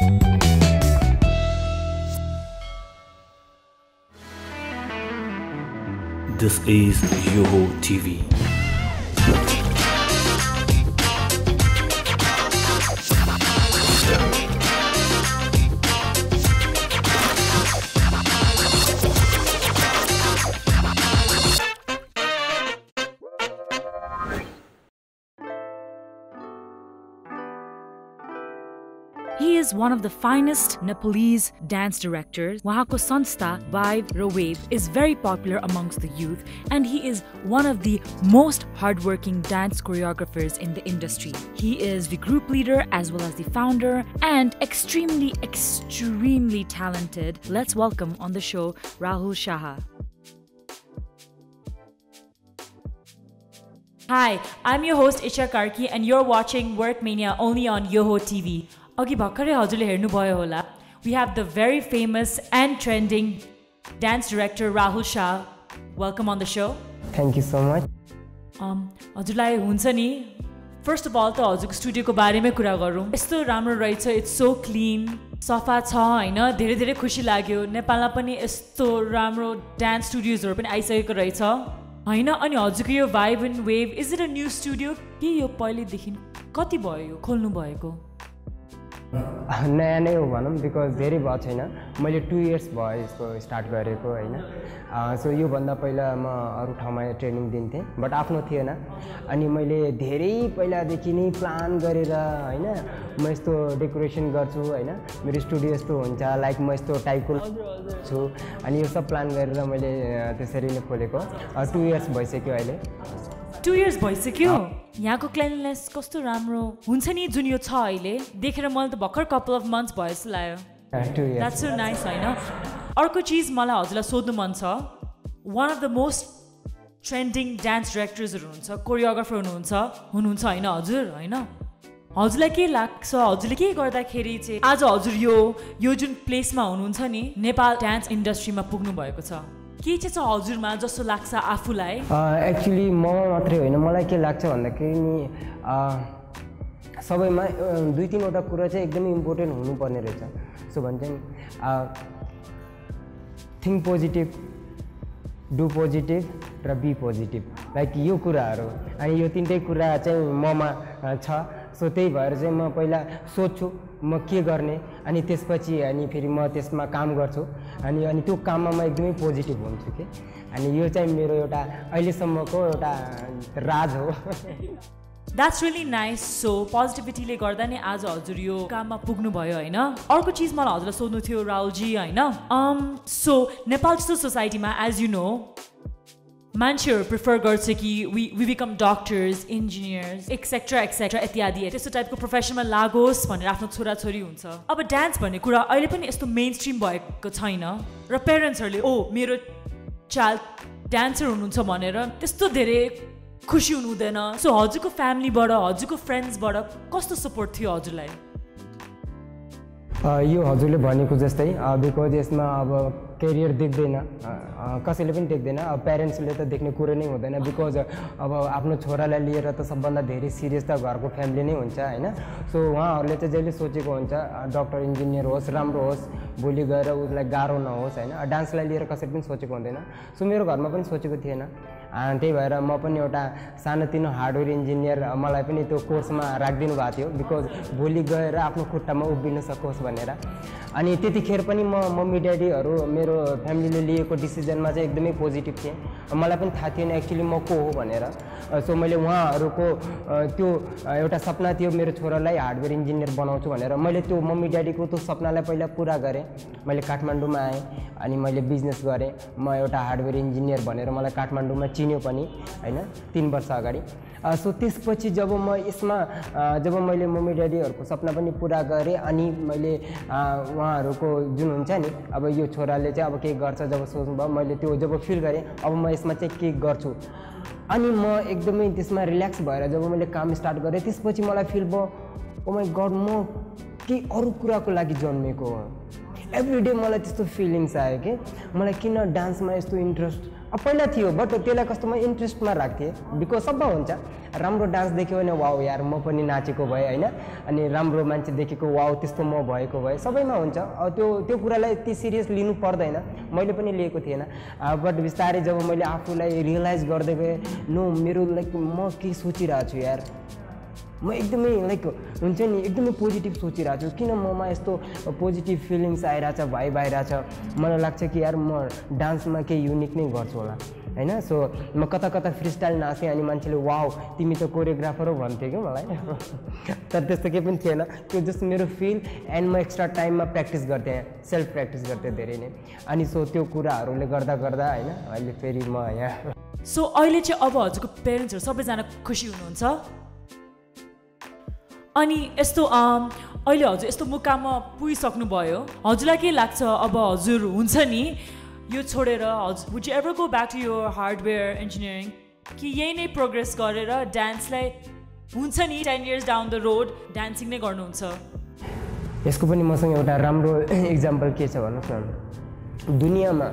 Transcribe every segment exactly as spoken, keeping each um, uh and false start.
This is Yoho T V. He is one of the finest Nepalese dance directors. Wahako sanstha Vibe र Wave is very popular amongst the youth, and he is one of the most hardworking dance choreographers in the industry. He is the group leader as well as the founder, and extremely, extremely talented. Let's welcome on the show Rahul Shah. Hi, I'm your host Isha Karki, and you're watching Workmania only on Yoho T V. Agi bhakare हजुरले हेर्नु भयो होला. We have the very famous and trending dance director Rahul Shah. Welcome on the show. Thank you so much. Um हजुरलाई हुन्छ नि, first of all त हजुरको स्टुडियोको बारेमै कुरा गरौँ. यस्तो राम्रो रहेछ, it's so clean, सफा छ हैन, धेरै धेरै खुसी लाग्यो. नेपालमा पनि यस्तो राम्रो dance studios-हरु पनि आइसकेको रहेछ हैन. अनि हजुरको यो Vibe and Wave, is it a new studio के यो पहिले देखि कति भयो यो खोल्नु भएको? नयाँ नै हो भनौँ, बिकज धेरै भयो छैन. मैले टु इयर्स भयो यसको स्टार्ट गरेको होइन. सो योभन्दा पहिला म अरू ठाउँमा ट्रेनिङ दिन्थेँ, बट आफ्नो थिएन. अनि मैले धेरै पहिलादेखि नै प्लान गरेर होइन, म यस्तो डेकोरेसन गर्छु होइन, मेरो स्टुडियो यस्तो हुन्छ, लाइक म यस्तो टाइपको छु. अनि यो सब प्लान गरेर मैले त्यसरी नै खोलेको. टु इयर्स भइसक्यो अहिले. टु इयर्स भइसक्यो. यहाँको क्लिनलीनेस कस्तो राम्रो हुन्छ नि जुन यो छ अहिले देखेर मलाई त भर्खर कपाल अफ मन्थ्स भयो जस्तो लाग्यो. द्याट्स सो नाइस होइन. अर्को चिज मलाई हजुरलाई सोध्नु मन छ. One of the most trending dance डिरेक्टर्सहरू हुनुहुन्छ, कोरियोग्राफर हुनुहुन्छ हुनुहुन्छ होइन हजुर होइन. हजुरलाई के लाग्छ, हजुरले के गर्दाखेरि चाहिँ आज हजुर यो यो जुन प्लेसमा हुनुहुन्छ नि, नेपाल डान्स इन्डस्ट्रीमा पुग्नु भएको छ? के चाहिँ छ हजुरमा जस्तो लाग्छ आफूलाई? एक्चुअली म मात्रै होइन, मलाई के लाग्छ भन्दाखेरि नि सबैमा दुई तिनवटा कुरा चाहिँ एकदमै इम्पोर्टेन्ट हुनुपर्ने रहेछ. सो भन्छ नि थिङ्क पोजिटिभ, डु पोजिटिभ र बी पोजिटिभ, लाइक यो कुराहरू. अनि यो तिनटै कुरा चाहिँ ममा छ. सो त्यही भएर चाहिँ म पहिला सोध्छु म के गर्ने, अनि त्यसपछि अनि फेरि म त्यसमा काम गर्छु. अनि अनि त्यो काममा म एकदमै पोजिटिभ हुन्छु कि. अनि यो चाहिँ मेरो एउटा अहिलेसम्मको एउटा राज हो. That's really nice. सो पोजिटिभिटीले गर्दा नै आज हजुर यो काममा पुग्नु भयो होइन. अर्को चिज मलाई हजुरलाई सोध्नु थियो राहुलजी होइन. सो नेपाल जस्तो सोसाइटीमा एज यु नो मान्छेहरू प्रिफर गर्छ कि we we become doctors, engineers etcetera etcetera इत्यादि त्यस्तो टाइपको प्रोफेसनमा लागोस् भनेर आफ्नो छोराछोरी हुन्छ. अब डान्स भन्ने कुरा अहिले पनि यस्तो मेन स्ट्रिम भएको छैन र पेरेन्ट्सहरूले ओ मेरो चाइल्ड डान्सर हुनुहुन्छ भनेर त्यस्तो धेरै खुसी हुनु हुँदैन. सो हजुरको फ्यामिलीबाट, हजुरको फ्रेन्ड्सबाट कस्तो सपोर्ट थियो हजुरलाई? यो हजुरले भनेको जस्तै, बिकज यसमा अब करियर देख्दैन, कसैले पनि देख्दैन. अब प्यारेन्ट्सले त देख्ने कुरो नै हुँदैन, बिकज अब आफ्नो छोरालाई लिएर त सबभन्दा धेरै सिरियस त घरको फ्यामिली नै हुन्छ होइन. सो उहाँहरूले चाहिँ जहिले सोचेको हुन्छ डक्टर इन्जिनियर होस्, राम्रो होस्, भोलि गएर उसलाई गाह्रो नहोस् होइन. डान्सलाई लिएर कसैले पनि सोचेको हुँदैन. सो मेरो घरमा पनि सोचेको थिएन. त्यही भएर म पनि एउटा सानोतिनो हार्डवेयर इन्जिनियर मलाई पनि त्यो कोर्समा राखिदिनु भएको थियो, बिकज भोलि गएर आफ्नो खुट्टामा उभिन सकोस् भनेर. अनि त्यतिखेर पनि म मम्मी ड्याडीहरू मेरो फ्यामिलीले लिएको डिसिजनमा चाहिँ एकदमै पोजिटिभ थिएँ. मलाई पनि थाहा थिएन एक्चुली म को हो भनेर. सो मैले उहाँहरूको त्यो एउटा सपना थियो मेरो छोरालाई हार्डवेयर इन्जिनियर बनाउँछु भनेर. मैले त्यो मम्मी ड्याडीको त्यो सपनालाई पहिला पुरा गरेँ. मैले काठमाडौँमा आएँ अनि मैले बिजनेस गरेँ. म एउटा हार्डवेयर इन्जिनियर भनेर मलाई काठमाडौँमा चिन्यो पनि होइन तिन वर्ष अगाडि. सो त्यसपछि जब म यसमा जब मैले मम्मी ड्याडीहरूको सपना पनि पुरा गरेँ अनि मैले उहाँहरूको जुन हुन्छ नि अब यो छोराले चाहिँ अब के गर्छ जब सोच्नुभयो, मैले त्यो जब फिल गरेँ अब म यसमा चाहिँ के गर्छु. अनि म एकदमै त्यसमा रिल्याक्स भएर जब मैले काम स्टार्ट गरेँ त्यसपछि मलाई फिल भयो ओ माई गड म के अरू कुराको लागि जन्मेको हो. एभ्रिडे मलाई त्यस्तो फिलिङ्स आयो कि मलाई किन डान्समा यस्तो इन्ट्रेस्ट पहिला थियो, बट त्यसलाई कस्तो म इन्ट्रेस्टमा राख्थेँ बिकज सबै हुन्छ. राम्रो डान्स देख्यो भने वाउ यार म पनि नाचेको भए होइन अनि राम्रो मान्छे देखेको वाउ त्यस्तो म भएको भए सबैमा हुन्छ त्यो त्यो कुरालाई यति सिरियस लिनु पर्दैन मैले पनि लिएको थिएन बट बिस्तारै जब मैले आफूलाई रियलाइज गर्दै गएँ नो मेरो लाइक म के सोचिरहेको छु यार म एकदमै लाइक हुन्छ नि एकदमै पोजिटिभ सोचिरहेको छु किन ममा यस्तो पोजिटिभ फिलिङ्स आइरहेछ भाइब आइरहेछ मलाई लाग्छ कि यार म डान्समा केही युनिक नै गर्छु होला होइन सो म कता कता फ्री स्टाइल नाचेँ अनि मान्छेले वाउ तिमी त कोरियोग्राफर हो भन्थ्यो क्या मलाई तर त्यस्तो केही पनि थिएन त्यो जस्तो मेरो फिल एन्ड म एक्स्ट्रा टाइममा प्र्याक्टिस गर्थेँ सेल्फ प्र्याक्टिस गर्थेँ धेरै नै अनि सो त्यो कुराहरूले गर्दा गर्दा होइन अहिले फेरि म यहाँ सो अहिले चाहिँ अब हजुरको पेरेन्ट्सहरू सबैजना खुसी हुनुहुन्छ अनि यस्तो अहिले हजुर यस्तो मुकाममा पुगिसक्नुभयो हजुरलाई के लाग्छ अब हजुर हुन्छ नि यो छोडेर हजुर would you ever go back to your hardware engineering कि यही नै प्रोग्रेस गरेर डान्सलाई हुन्छ नि ten years down the road dancing नै गर्नुहुन्छ यसको पनि मसँग एउटा राम्रो इक्जाम्पल के छ भन्नुहोस् न दुनियाँमा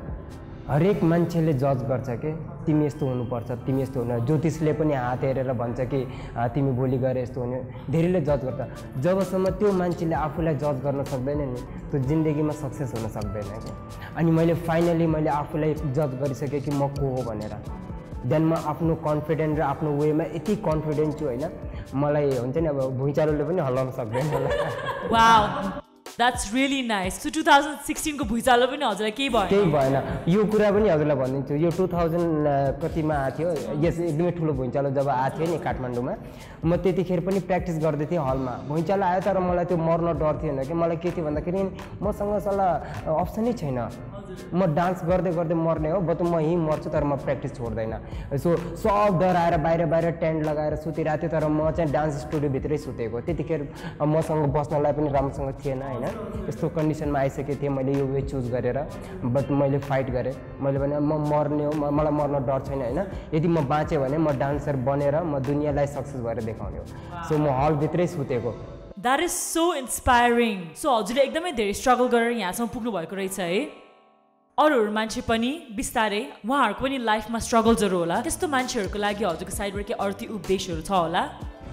हरेक मान्छेले जज गर्छ कि तिमी यस्तो हुनुपर्छ तिमी यस्तो हुनु ज्योतिषले पनि हात हेरेर भन्छ कि तिमी भोलि गएर यस्तो हुने धेरैले जज गर्छ जबसम्म त्यो मान्छेले आफूलाई जज गर्न सक्दैन नि त्यो जिन्दगीमा सक्सेस हुन सक्दैन कि अनि मैले फाइनली मैले आफूलाई जज गरिसकेँ कि म को हो भनेर देन म आफ्नो कन्फिडेन्ट र आफ्नो वेमा यति कन्फिडेन्ट छु होइन मलाई हुन्छ नि अब भुइँचालोले पनि हल्लाउन सक्दैन मलाई wow that's really nice so two thousand सिक्सटिनको भुइँचालो पनि हजुरलाई केही भएन केही भएन यो कुरा पनि हजुरलाई भनिदिन्छु यो टु थाउजन्ड कतिमा आएको थियो यस एकदमै ठुलो भुइँचालो जब आएको थियो नि काठमाडौँमा म त्यतिखेर पनि प्र्याक्टिस गर्दै थिएँ हलमा भुइँचालो आयो तर मलाई त्यो मर्न डर थिएन कि मलाई के थियो भन्दाखेरि मसँग सल्लाह अप्सनै छैन म डान्स गर्दै गर्दै मर्ने हो बट म यहीँ मर्छु तर म प्र्याक्टिस छोड्दैन सो सब डर आएर बाहिर बाहिर टेन्ट लगाएर सुतिरहेको थिएँ तर म चाहिँ डान्स स्टुडियोभित्रै सुतेको त्यतिखेर मसँग बस्नलाई पनि राम्रोसँग थिएन होइन यस्तो कन्डिसनमा आइसकेको थिएँ मैले यो वे चुज गरेर बट मैले फाइट गरेँ मैले भने म मर्ने हो मलाई मर्न डर छैन होइन यदि म बाँचेँ भने म डान्सर बनेर म दुनियाँलाई सक्सेस भएर देखाउने हो सो म हलभित्रै सुतेको that is so inspiring so हजुरले एकदमै धेरै स्ट्रगल गरेर यहाँसम्म पुग्नु भएको रहेछ है अरूहरू मान्छे पनि बिस्तारै उहाँहरूको पनि लाइफमा स्ट्रगल्सहरू होला त्यस्तो मान्छेहरूको लागि हजुरको साइडबाट के अर्थी उपदेशहरू छ होला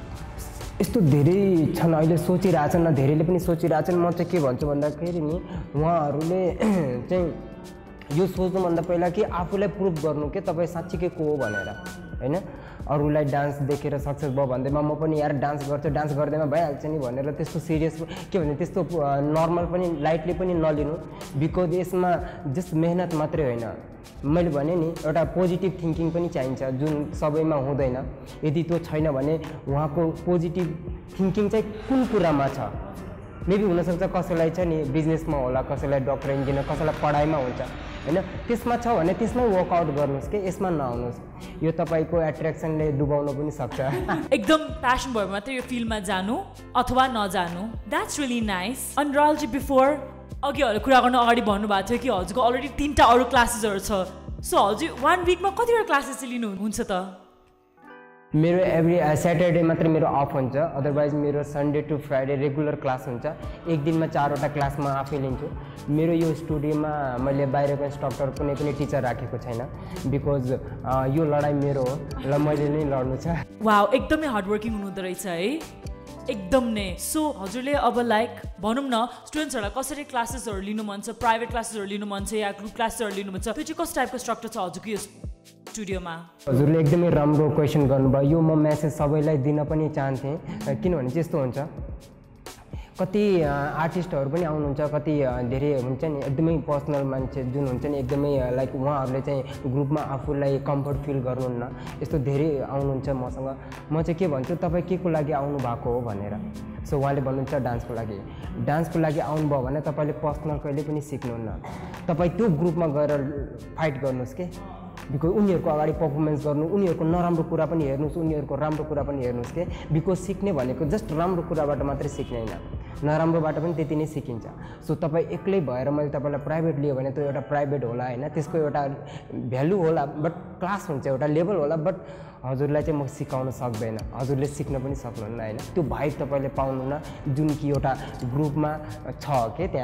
यस्तो धेरै छन् अहिले सोचिरहेछन् न धेरैले पनि सोचिरहेछन् म चाहिँ के भन्छु भन्दाखेरि नि उहाँहरूले चाहिँ यो सोच्नुभन्दा पहिला कि आफूलाई प्रुभ गर्नु के तपाईँ साँच्चीकै को हो भनेर होइन अरूलाई डान्स देखेर सक्सेस भयो भन्दैमा म पनि यार डान्स गर्छु डान्स गर्दैमा भइहाल्छ नि भनेर त्यस्तो सिरियस के भने त्यस्तो नर्मल पनि लाइटली पनि नलिनु बिकज यसमा जस्ट मेहनत मात्रै होइन मैले भने नि एउटा पोजिटिभ थिङ्किङ पनि चाहिन्छ जुन सबैमा हुँदैन यदि त्यो छैन भने उहाँको पोजिटिभ थिङ्किङ चाहिँ कुन कुरामा छ मेबी हुनसक्छ कसैलाई छ नि बिजनेसमा होला कसैलाई डक्टर इन्जिनियर कसैलाई पढाइमा हुन्छ होइन त्यसमा छ भने त्यसमै वर्कआउट गर्नुहोस् कि यसमा नआउनुहोस् यो तपाईँको एट्र्याक्सनले डुबाउन पनि सक्छ एकदम प्यासन भयो मात्रै यो फिल्डमा जानु अथवा नजानु द्याट्स रियली नाइस अनि राहुलजी बिफोर अघि हजुर कुरा गर्न अगाडि भन्नुभएको थियो कि हजुरको अलरेडी तिनवटा अरू क्लासेसहरू छ सो हजुर वान विकमा कतिवटा क्लासेस चाहिँ लिनुहुन्छ त मेरो एभ्री स्याटरडे मात्रै मेरो अफ हुन्छ अदरवाइज मेरो Sunday to Friday regular class हुन्छ एक दिनमा चारवटा क्लास म आफै लिन्छु मेरो यो स्टुडियोमा मैले बाहिरको इन्स्ट्रक्टर कुनै पनि टिचर राखेको छैन बिकज यो लडाइँ मेरो हो र मैले नै लड्नु छ वाउ एकदमै हार्डवर्किङ हुनुहुँदो रहेछ है एकदम नै सो हजुरले अब लाइक भनौँ न स्टुडेन्ट्सहरूलाई कसरी क्लासेसहरू लिनु मन छ प्राइभेट क्लासेसहरू लिनु मन छ या ग्रुप क्लासेसहरू लिनु मन छ त्यो चाहिँ कस्तो टाइपको स्ट्रक्चर छ हजुरको यो स्टुडियोमा हजुरले एकदमै राम्रो क्वेसन गर्नुभयो यो म मेसेज सबैलाई दिन पनि चाहन्थेँ किनभने चाहिँ यस्तो हुन्छ कति आर्टिस्टहरू पनि आउनुहुन्छ कति धेरै हुन्छ नि एकदमै पर्सनल मान्छे जुन हुन्छ नि एकदमै लाइक उहाँहरूले चाहिँ ग्रुपमा आफूलाई कम्फर्ट फिल गर्नुहुन्न यस्तो धेरै आउनुहुन्छ मसँग म चाहिँ के भन्छु तपाईँ के को लागि आउनु भएको हो भनेर सो उहाँले भन्नुहुन्छ डान्सको लागि डान्सको लागि आउनुभयो भने तपाईँले पर्सनल कहिले पनि सिक्नुहुन्न तपाईँ त्यो ग्रुपमा गएर फाइट गर्नुहोस् के बिकज उनीहरूको अगाडि पर्फर्मेन्स गर्नु उनीहरूको नराम्रो कुरा पनि हेर्नुहोस् उनीहरूको राम्रो कुरा पनि हेर्नुहोस् के बिकज सिक्ने भनेको जस्ट राम्रो कुराबाट मात्रै सिक्ने होइन नराम्रोबाट पनि त्यति नै सिकिन्छ सो तपाईँ एक्लै भएर मैले तपाईँलाई प्राइभेट लियो भने त्यो एउटा प्राइभेट होला होइन त्यसको एउटा भ्यालु होला बट क्लास हुन्छ एउटा लेभल होला बट हजुरलाई चाहिँ म सिकाउन सक्दैन हजुरले सिक्न पनि सक्नुहुन्न होइन त्यो भाइब तपाईँले पाउनुहुन्न जुन कि एउटा ग्रुपमा छ के त्यहाँ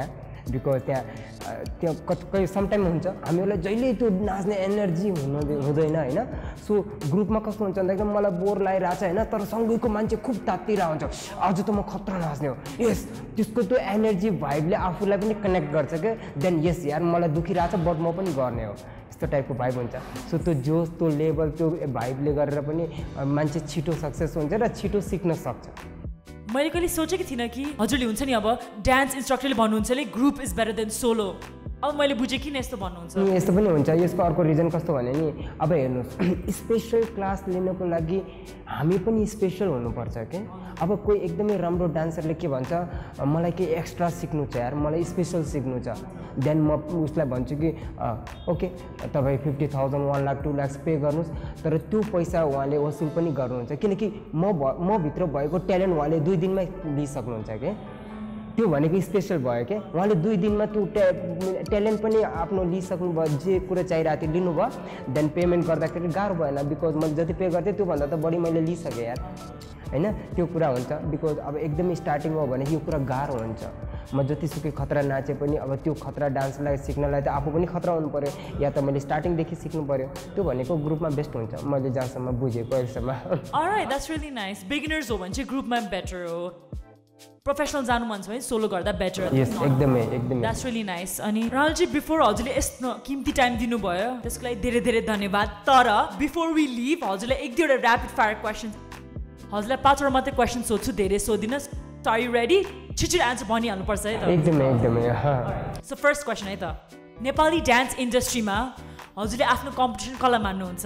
बिकज त्यहाँ त्यो कति समटाइम हुन्छ हामीहरूलाई जहिले त्यो नाच्ने एनर्जी हुनु हुँदैन होइन सो ग्रुपमा कस्तो हुन्छ भन्दाखेरि मलाई बोर लागिरहेको छ होइन तर सँगैको मान्छे खुब तात्तिरहेको हुन्छ आज त म खतरा नाच्ने हो यस त्यसको त्यो एनर्जी भाइबले आफूलाई पनि कनेक्ट गर्छ क्या देन यस यार मलाई दुखिरहेको छ बट म पनि गर्ने हो यस्तो टाइपको भाइब हुन्छ सो त्यो जोस त्यो लेभल त्यो भाइबले गरेर पनि मान्छे छिटो सक्सेस हुन्छ र छिटो सिक्न सक्छ मैले कहिले सोचेको थिइनँ कि हजुरले हुन्छ नि अब डान्स इन्स्ट्रक्टरले भन्नुहुन्छ नि group is better than solo अब मैले बुझेँ किन यस्तो भन्नुहुन्छ यस्तो पनि हुन्छ यसको अर्को रिजन कस्तो भने नि अब हेर्नुहोस् स्पेसल क्लास लिनको लागि हामी पनि स्पेसल हुनुपर्छ कि अब कोही एकदमै राम्रो डान्सरले के भन्छ मलाई केही एक्स्ट्रा सिक्नु छ यार मलाई स्पेसल सिक्नु छ देन म उसलाई भन्छु कि ओके तपाईँ fifty thousand one lakh two lakhs pay गर्नुहोस् तर त्यो पैसा उहाँले वसुल पनि गर्नुहुन्छ किनकि म भ म भित्र भएको ट्यालेन्ट उहाँले दुई दिनमै लिइसक्नुहुन्छ कि त्यो भनेको स्पेसल भयो क्या उहाँले दुई दिनमा त्यो ट्यालेन्ट पनि आफ्नो लिइसक्नु भयो जे कुरा चाहिरहेको थियो लिनुभयो देन पेमेन्ट गर्दाखेरि गाह्रो भएन बिकज मैले जति पे गर्थेँ त्योभन्दा त बढी मैले लिइसकेँ यार होइन त्यो कुरा हुन्छ बिकज अब एकदमै स्टार्टिङ हो भने यो कुरा गाह्रो हुन्छ म जतिसुकै खतरा नाचे पनि अब त्यो खतरा डान्सलाई सिक्नलाई त आफू पनि खतरा हुनु पऱ्यो या त मैले स्टार्टिङदेखि सिक्नु पऱ्यो त्यो भनेको ग्रुपमा बेस्ट हुन्छ मैले जहाँसम्म बुझेको अहिलेसम्म alright that's really nice beginners हो भने चाहिँ ग्रुपमा बेटर हो प्रोफेसनल जानु मन छ भने सोलो गर्दा बेटर यस एकदमै एकदमै द्याट्स रियली नाइस अनि राहुलजी बिफोर हजुरले यस्तो किम्ती टाइम दिनुभयो त्यसको लागि धेरै धेरै धन्यवाद तर बिफोर वी लिभ हजुरलाई एक दुईवटा ऱ्यापिड फायर क्वेसन हजुरलाई पाँचवटा मात्रै क्वेसन सोध्छु धेरै सोधिनुहोस् आर यु रेडी छिटो एन्सर भनिहाल्नुपर्छ है त एकदमै एकदमै सो फर्स्ट क्वेसन है त नेपाली डान्स इन्डस्ट्रीमा हजुरले आफ्नो कम्पिटिसन कसलाई मान्नुहुन्छ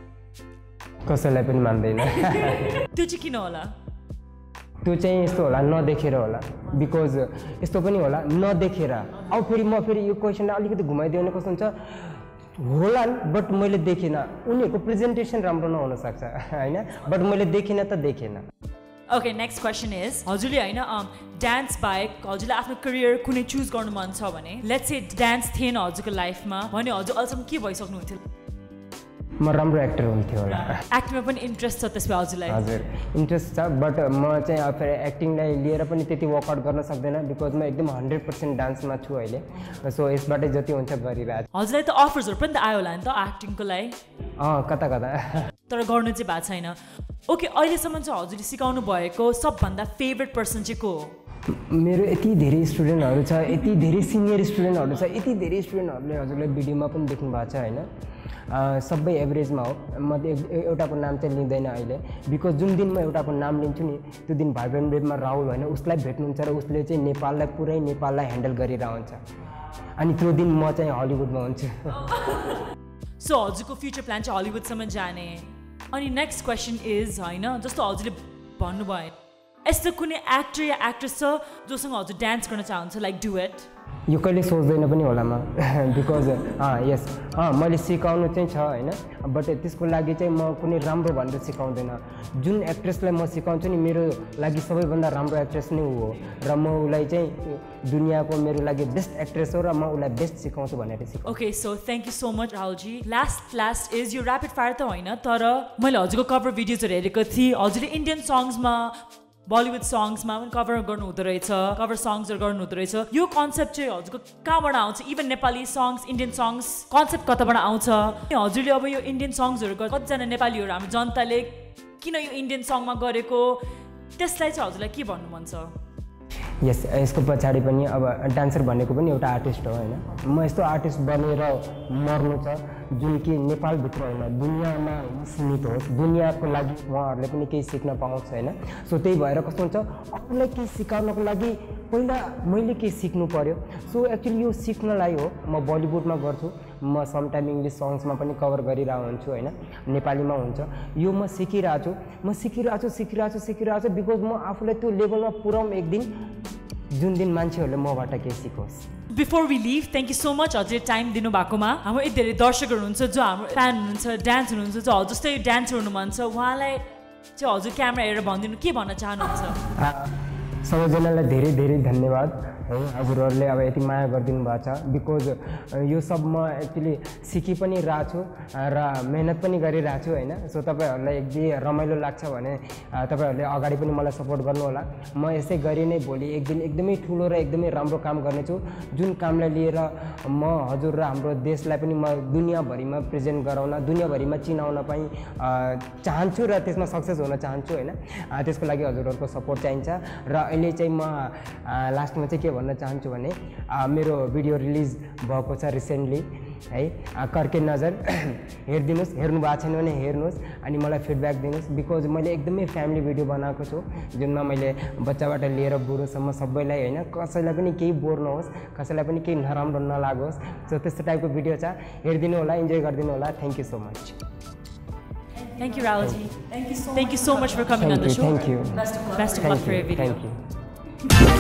कसैलाई पनि मान्दैन त्यो चाहिँ किन होला त्यो चाहिँ यस्तो होला नदेखेर होला बिकज यस्तो पनि होला नदेखेर अब फेरि म फेरि यो क्वेसनलाई अलिकति घुमाइदियो भने कस्तो हुन्छ होला बट मैले देखिनँ उनीहरूको प्रेजेन्टेसन राम्रो नहुन सक्छ होइन बट मैले देखिनँ त देखिनँ ओके नेक्स्ट क्वेसन इज हजुरले होइन डान्स बाहेक हजुरले आफ्नो करियर कुनै चुज गर्नु मन छ भने लेट्स से डान्स थिएन हजुरको लाइफमा भने हजुर अहिलेसम्म के भइसक्नुहुन्थ्यो म राम्रो एक्टर हुन्थ्यो होला एक्टिङमा पनि इन्ट्रेस्ट छ त्यसमा हजुरलाई हजुर इन्ट्रेस्ट छ बट म चाहिँ अब फेरि एक्टिङलाई लिएर पनि त्यति वर्कआउट गर्न सक्दैन बिकज म एकदम हन्ड्रेड पर्सेन्ट डान्समा छु अहिले सो यसबाट जति हुन्छ गरिरहेको छु हजुरलाई त अफर्सहरू पनि त आयो होला नि त एक्टिङको लागि अँ कता कता तर गर्नु चाहिँ भएको छैन ओके अहिलेसम्म चाहिँ हजुरले सिकाउनु भएको सबभन्दा फेभरेट पर्सन चाहिँ को हो मेरो यति धेरै स्टुडेन्टहरू छ यति धेरै सिनियर स्टुडेन्टहरू छ यति धेरै स्टुडेन्टहरूले हजुरले भिडियोमा पनि देख्नु भएको छ होइन सबै एभरेजमा हो म एउटाको नाम चाहिँ लिँदैन अहिले बिकज जुन दिन म एउटाको नाम लिन्छु नि त्यो दिन भाइब्रेन्ट वेभमा राहुल होइन उसलाई भेट्नुहुन्छ र उसले चाहिँ नेपाललाई पुरै नेपाललाई ह्यान्डल गरिरहन्छ अनि त्यो दिन म चाहिँ हलिउडमा हुन्छु सो हजुरको फ्युचर प्लान चाहिँ हलिउडसम्म जाने अनि नेक्स्ट क्वेसन इज होइन जस्तो हजुरले भन्नुभयो यस्तो कुनै एक्टर या एक्ट्रेस छ जोसँग हजुर डान्स गर्न चाहन्छ लाइक डुएट यो कहिले सोच्दैन पनि होला म बिकज अँ यस अँ मैले सिकाउनु चाहिँ छ होइन बट त्यसको लागि चाहिँ म कुनै राम्रो भनेर सिकाउँदैन जुन एक्ट्रेसलाई म सिकाउँछु नि मेरो लागि सबैभन्दा राम्रो एक्ट्रेस नै ऊ हो र म उसलाई चाहिँ दुनियाँको मेरो लागि बेस्ट एक्ट्रेस हो र म उसलाई बेस्ट सिकाउँछु भनेर सिकाउँछु okay so thank you so much Rahulji last last is यो ऱ्यापिड फायर त होइन तर मैले हजुरको कभर भिडियोजहरू हेरेको थिएँ हजुरले इन्डियन सङ्ग्समा बलिउड सङ्ग्समा पनि कभर गर्नु हुँदो रहेछ कभर सङ्ग्सहरू गर्नु हुँदो रहेछ यो कन्सेप्ट चाहिँ हजुरको कहाँबाट आउँछ even Nepali songs Indian songs concept कताबाट आउँछ हजुरले अब यो इन्डियन सङ्ग्सहरू कतिजना नेपालीहरू हाम्रो जनताले किन यो इन्डियन सङ्गमा गरेको त्यसलाई चाहिँ हजुरलाई के भन्नु मन छ यस यसको पछाडि पनि अब डान्सर भनेको पनि एउटा आर्टिस्ट हो होइन म यस्तो आर्टिस्ट बनेर मर्नु छ जुन कि नेपालभित्र होइन दुनियाँमा सीमित होस् दुनियाँको लागि उहाँहरूले पनि केही सिक्न पाउँछ होइन सो त्यही भएर कस्तो हुन्छ अरूलाई केही सिकाउनको लागि पहिला मैले केही सिक्नु पऱ्यो सो एक्चुअली यो सिक्नलाई हो म बलिउडमा गर्छु म समटाइम इङ्ग्लिस सङ्ग्समा पनि कभर गरिरहेको हुन्छु होइन नेपालीमा हुन्छ यो म सिकिरहेको छु म सिकिरहेको छु सिकिरहेको छु सिकिरहेको छु बिकज म आफूलाई त्यो लेभलमा पुऱ्याउँ एक दिन जुन दिन मान्छेहरूले मबाट केही सिकोस् before we leave thank you so much हजुरले टाइम दिनुभएकोमा हाम्रो यति धेरै दर्शकहरू हुनुहुन्छ जो हाम्रो फ्यान हुनुहुन्छ डान्स हुनुहुन्छ जो हजुर जस्तै डान्सर हुनु मन छ उहाँलाई चाहिँ हजुर क्यामेरा हेरेर भनिदिनु के भन्न चाहनुहुन्छ सबैजनालाई धेरै धेरै धन्यवाद है हजुरहरूले अब यति माया गरिदिनु भएको छ बिकज यो सब म एक्चुली सिकि पनि रहेको छु र मेहनत पनि गरिरहेको छु होइन सो तपाईँहरूलाई यदि रमाइलो लाग्छ भने तपाईँहरूले अगाडि पनि मलाई सपोर्ट गर्नुहोला म यसै गरी नै भोलि एक दिन एकदमै ठुलो र एकदमै राम्रो काम गर्नेछु जुन कामलाई लिएर म हजुर र हाम्रो देशलाई पनि म दुनियाँभरिमा प्रेजेन्ट गराउन दुनियाँभरिमा चिनाउन पनि चाहन्छु र त्यसमा सक्सेस हुन चाहन्छु होइन त्यसको लागि हजुरहरूको सपोर्ट चाहिन्छ र अहिले चाहिँ म लास्टमा चाहिँ के भन्न चाहन्छु भने मेरो भिडियो रिलिज भएको छ रिसेन्टली है कर्के नजर हेरिदिनुहोस् हेर्नु भएको छैन भने हेर्नुहोस् अनि मलाई फिडब्याक दिनुहोस् बिकज मैले एकदमै फ्यामिली भिडियो बनाएको छु जुनमा मैले बच्चाबाट लिएर बुढोसम्म सबैलाई होइन कसैलाई पनि केही बोर नहोस् कसैलाई पनि केही नराम्रो नलागोस् सो त्यस्तो टाइपको भिडियो छ हेरिदिनु होला इन्जोय गरिदिनु होला thank you so much Thank you, Raulji. Thank you so, Thank you so much for coming on the show. Thank you. Best of luck, Best of luck for every video. Thank you.